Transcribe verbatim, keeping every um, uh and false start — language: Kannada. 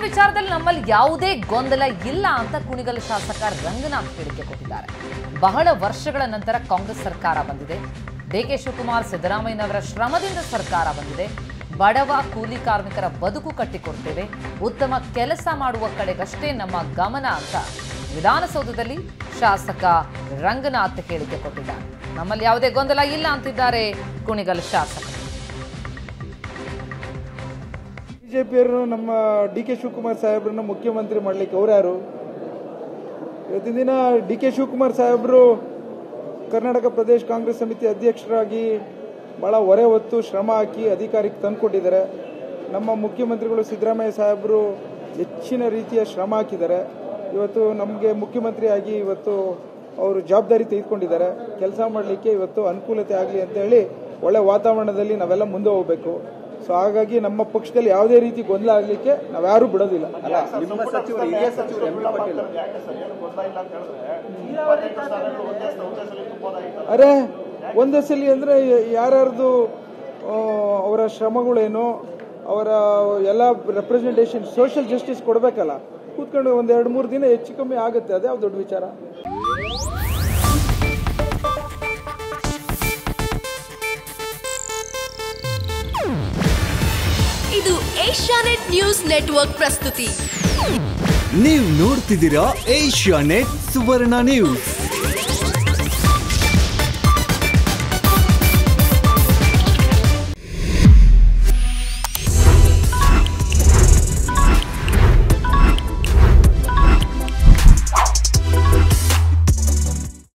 ವಿಚಾರದಲ್ಲಿ ನಮ್ಮಲ್ಲಿ ಯಾವುದೇ ಗೊಂದಲ ಇಲ್ಲ ಅಂತ ಕುಣಿಗಲ್ ಶಾಸಕ ರಂಗನಾಥ್ ಹೇಳಿಕೆ ಕೊಟ್ಟಿದ್ದಾರೆ. ಬಹಳ ವರ್ಷಗಳ ನಂತರ ಕಾಂಗ್ರೆಸ್ ಸರ್ಕಾರ ಬಂದಿದೆ. ಡಿಕೆ ಶಿವಕುಮಾರ್ ಸಿದ್ದರಾಮಯ್ಯನವರ ಶ್ರಮದಿಂದ ಸರ್ಕಾರ ಬಂದಿದೆ. ಬಡವ ಕೂಲಿ ಕಾರ್ಮಿಕರ ಬದುಕು ಕಟ್ಟಿಕೊಡ್ತೇವೆ, ಉತ್ತಮ ಕೆಲಸ ಮಾಡುವ ಕಡೆಗಷ್ಟೇ ನಮ್ಮ ಗಮನ ಅಂತ ವಿಧಾನಸೌಧದಲ್ಲಿ ಶಾಸಕ ರಂಗನಾಥ್ ಹೇಳಿಕೆ ಕೊಟ್ಟಿದ್ದಾರೆ. ನಮ್ಮಲ್ಲಿ ಯಾವುದೇ ಗೊಂದಲ ಇಲ್ಲ ಅಂತಿದ್ದಾರೆ ಕುಣಿಗಲ್ ಶಾಸಕ. ಬಿಜೆಪಿಯವರು ನಮ್ಮ ಡಿ ಕೆ ಶಿವಕುಮಾರ್ ಸಾಹೇಬ್ರನ್ನ ಮುಖ್ಯಮಂತ್ರಿ ಮಾಡಲಿಕ್ಕೆ ಅವ್ರ್ಯಾರು? ಇವತ್ತಿನ ದಿನ ಡಿ ಕೆ ಶಿವಕುಮಾರ್ ಸಾಹೇಬರು ಕರ್ನಾಟಕ ಪ್ರದೇಶ ಕಾಂಗ್ರೆಸ್ ಸಮಿತಿ ಅಧ್ಯಕ್ಷರಾಗಿ ಬಹಳ ಹೊರೆ ಹೊತ್ತು ಶ್ರಮ ಹಾಕಿ ಅಧಿಕಾರಕ್ಕೆ ತಂದುಕೊಟ್ಟಿದ್ದಾರೆ. ನಮ್ಮ ಮುಖ್ಯಮಂತ್ರಿಗಳು ಸಿದ್ದರಾಮಯ್ಯ ಸಾಹೇಬರು ಹೆಚ್ಚಿನ ರೀತಿಯ ಶ್ರಮ ಹಾಕಿದ್ದಾರೆ. ಇವತ್ತು ನಮಗೆ ಮುಖ್ಯಮಂತ್ರಿಯಾಗಿ ಇವತ್ತು ಅವರು ಜವಾಬ್ದಾರಿ ತೆಗೆದುಕೊಂಡಿದ್ದಾರೆ. ಕೆಲಸ ಮಾಡಲಿಕ್ಕೆ ಇವತ್ತು ಅನುಕೂಲತೆ ಆಗಲಿ ಅಂತ ಹೇಳಿ ಒಳ್ಳೆ ವಾತಾವರಣದಲ್ಲಿ ನಾವೆಲ್ಲ ಮುಂದೆ ಹೋಗಬೇಕು. ಸೊ ಹಾಗಾಗಿ ನಮ್ಮ ಪಕ್ಷದಲ್ಲಿ ಯಾವುದೇ ರೀತಿ ಗೊಂದಲ ಆಗಲಿಕ್ಕೆ ನಾವ್ಯಾರೂ ಬಿಡೋದಿಲ್ಲ. ಅರೆ ಒಂದೇ ಸಲ ಅಂದ್ರೆ ಯಾರ್ಯಾರ್ದು ಅವರ ಶ್ರಮಗಳೇನು, ಅವರ ಎಲ್ಲ ರೆಪ್ರೆಸೆಂಟೇಷನ್, ಸೋಷಿಯಲ್ ಜಸ್ಟಿಸ್ ಕೊಡಬೇಕಲ್ಲ. ಕೂತ್ಕೊಂಡು ಒಂದ್ ಎರಡು ಮೂರು ದಿನ ಹೆಚ್ಚು ಕಮ್ಮಿ ಆಗುತ್ತೆ, ಅದೇ ಯಾವ ದೊಡ್ಡ ವಿಚಾರ. ಇದು ಏಷ್ಯಾನೆಟ್ ನ್ಯೂಸ್ ನೆಟ್ವರ್ಕ್ ಪ್ರಸ್ತುತಿ. ನೀವು ನೋಡ್ತಿದ್ದೀರಾ ಏಷ್ಯಾನೆಟ್ ಸುವರ್ಣ ನ್ಯೂಸ್.